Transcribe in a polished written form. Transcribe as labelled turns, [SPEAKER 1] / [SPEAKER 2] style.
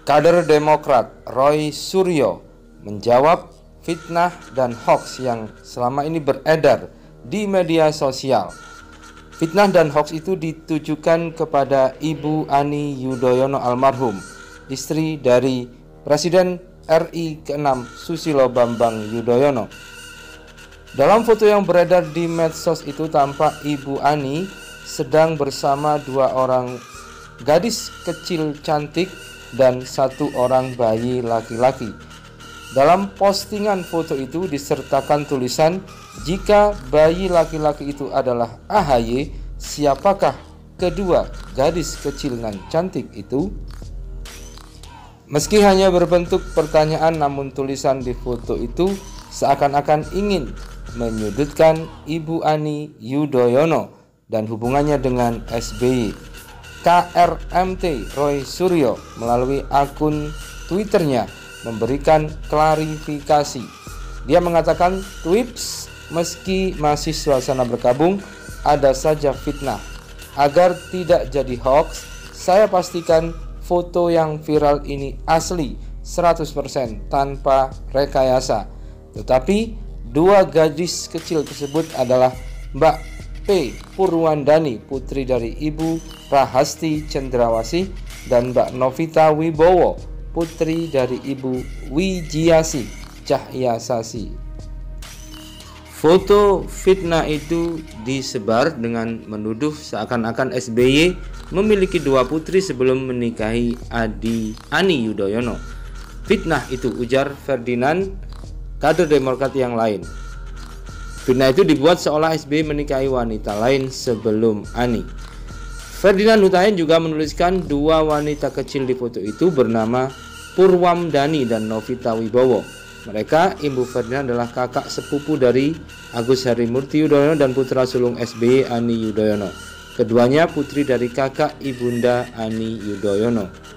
[SPEAKER 1] Kader Demokrat Roy Suryo menjawab fitnah dan hoaks yang selama ini beredar di media sosial. Fitnah dan hoaks itu ditujukan kepada Ibu Ani Yudhoyono almarhum, istri dari Presiden RI ke-6 Susilo Bambang Yudhoyono. Dalam foto yang beredar di medsos itu tampak Ibu Ani sedang bersama 2 orang gadis kecil cantik dan 1 orang bayi laki-laki. Dalam postingan foto itu disertakan tulisan, "Jika bayi laki-laki itu adalah AHY, siapakah kedua gadis kecil dan cantik itu?" Meski hanya berbentuk pertanyaan, namun tulisan di foto itu seakan-akan ingin menyudutkan Ibu Ani Yudhoyono dan hubungannya dengan SBY. KRMT Roy Suryo melalui akun Twitternya memberikan klarifikasi. Dia mengatakan, "Twips, meski masih suasana berkabung, ada saja fitnah. Agar tidak jadi hoax, saya pastikan foto yang viral ini asli 100% tanpa rekayasa. Tetapi 2 gadis kecil tersebut adalah Mbak P. Purwandani, putri dari Ibu Rahasti Cendrawasih, dan Mbak Novita Wibowo, putri dari Ibu Wijiasi Cahyasasi." Foto fitnah itu disebar dengan menuduh seakan-akan SBY memiliki 2 putri sebelum menikahi Ani Yudhoyono. "Fitnah itu," ujar Ferdinand, kader Demokrat yang lain. Fitnah itu dibuat seolah SBY menikahi wanita lain sebelum Ani. Ferdinand Hutahian juga menuliskan 2 wanita kecil di foto itu bernama Purwamdani dan Novita Wibowo. Mereka, Ibu Ferdinand, adalah kakak sepupu dari Agus Harimurti Yudhoyono dan putra sulung SBY Ani Yudhoyono. Keduanya putri dari kakak ibunda Ani Yudhoyono.